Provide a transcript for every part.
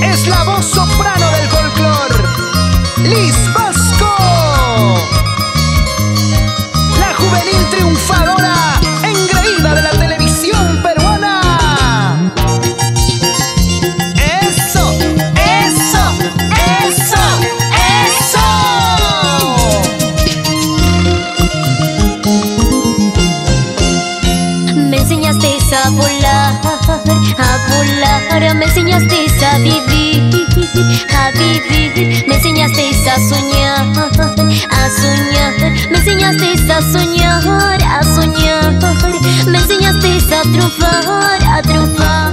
es la voz soprano del folclor, Liz Vasco, la juvenil triunfadora engreída de la televisión peruana. ¡Eso! ¡Eso! ¡Eso! ¡Eso! Me enseñaste a volar, me enseñaste a vivir, me enseñaste a soñar, me enseñaste a soñar, me enseñaste a triunfar.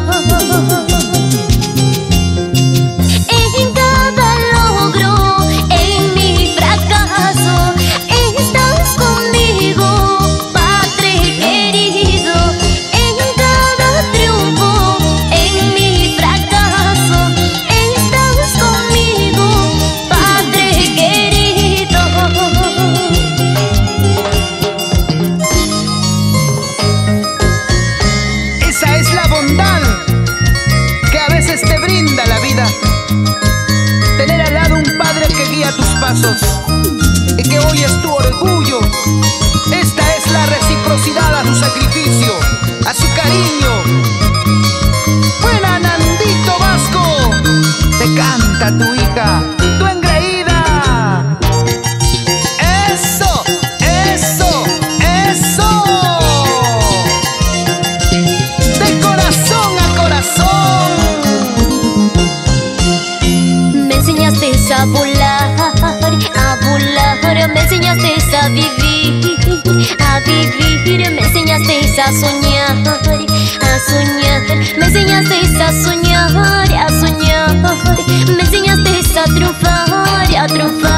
En cada logro, en mi fracaso, estás conmigo, Padre querido. En cada triunfo, en mi fracaso, estás conmigo, Padre querido. Esa es la bondad que a veces te brinda la vida. Tener al lado un padre que guía tus pasos y que hoy es tu orgullo. Esta es la reciprocidad a su sacrificio, a su cariño. ¡Buena, Nandito Vasco! Te canta tu hija, tu engreída. ¡Eso! ¡Eso! ¡Eso! De corazón a corazón. Me enseñaste a volar, me enseñaste a vivir, me enseñaste a soñar, me enseñaste a soñar, me enseñaste a triunfar.